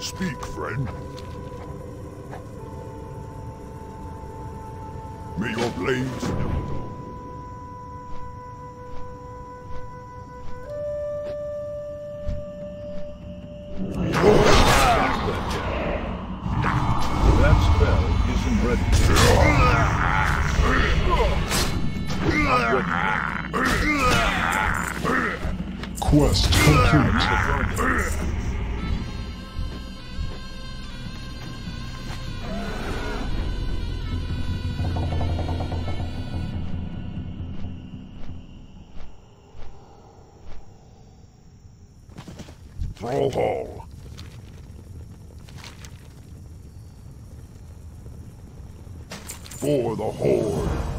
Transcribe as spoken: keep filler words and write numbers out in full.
Speak, friend. May your blades That spell isn't ready. Not ready. Quest complete. Thrall Hall. For the Horde.